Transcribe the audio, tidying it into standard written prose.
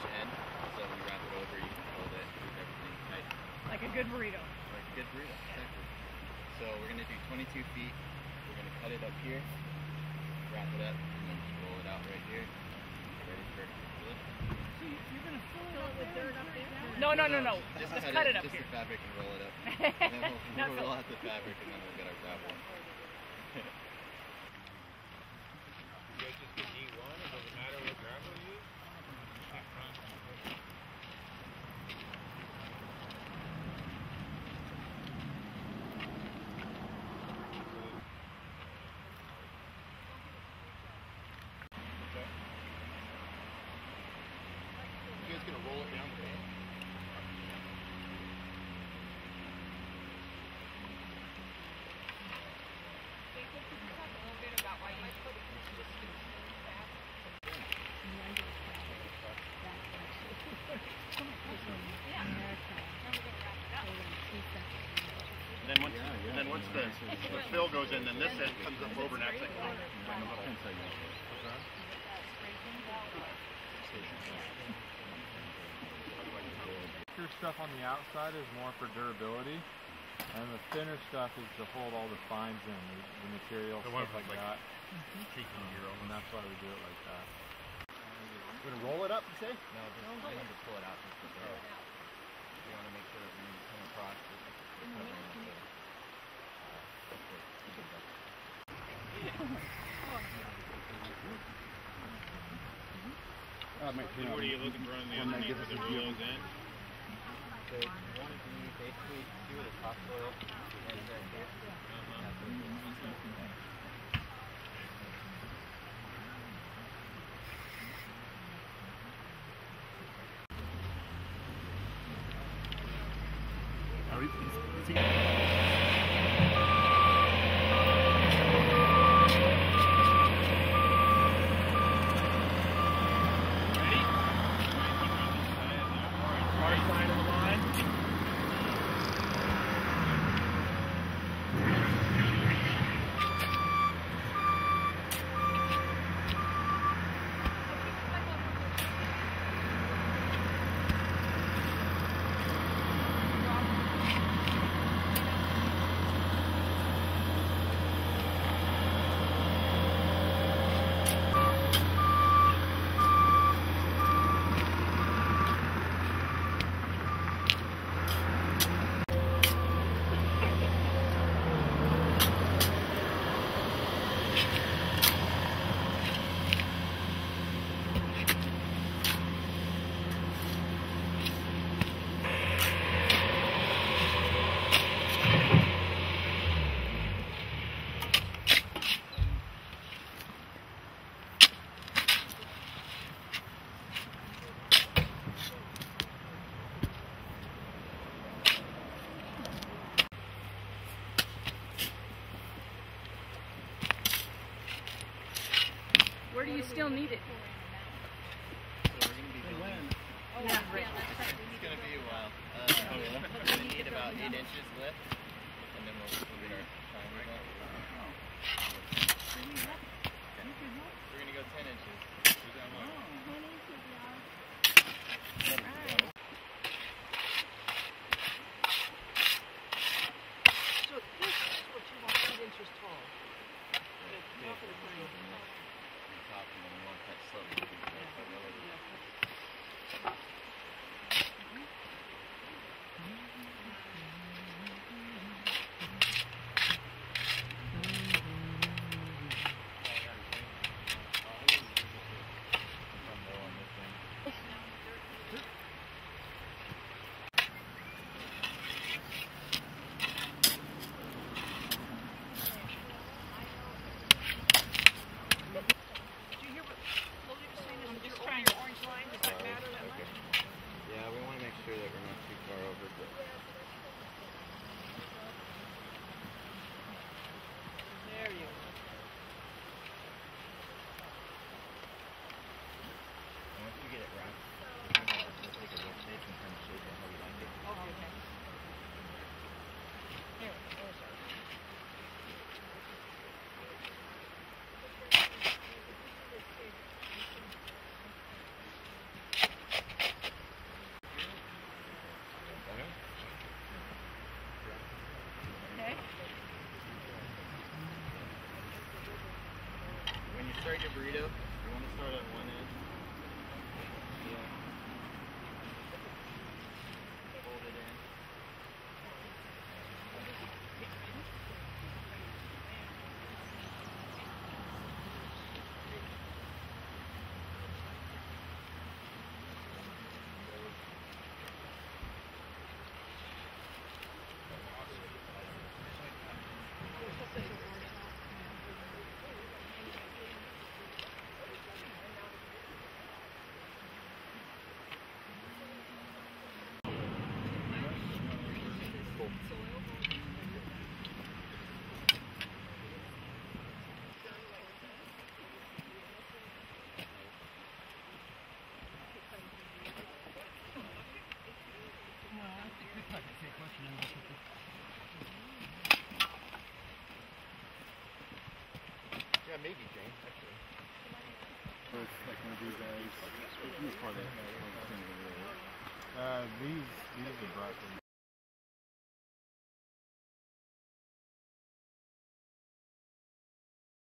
end, so when you wrap it over, you can hold it, keep everything tight. Like a good burrito. Like a good burrito, exactly. So we're going to do 22 feet. We're going to cut it up here, wrap it up, and then just roll it out right here. Ready for wood. So you're going to fill it with dirt up there? No. Just cut it up just here. Just the fabric and roll it up. And then we'll roll out the fabric and then we'll get our gravel. You guys just get E1, it doesn't matter what gravel you use? You guys gonna roll it down the hill? And then once the fill goes in, then this end comes up over and acts like thicker stuff on the outside is more for durability, and the thinner stuff is to hold all the fines in, the material, stuff like that. And that's why we do it like that. We're gonna roll it up, you say? No, just remember to pull it out just a bit. You want to make sure that when you come across it, you're covering up the What are you looking for on the other end? The reels in? So you want to be basically see where the topsoil ends right here. Where do you still need it? So we're going to be building. Yeah, right. It's going to be a while. We're going to need about 8 inches lift, and then we'll get our timers up. We're going to go 10 inches. So this is what you want, 8 inches tall. Top, and then we want that slope. Did you hear what Lily was saying? Just trying your orange line. Does that matter that much? maybe Jane, actually. So it's like one of these guys. These are brought from. These are brought from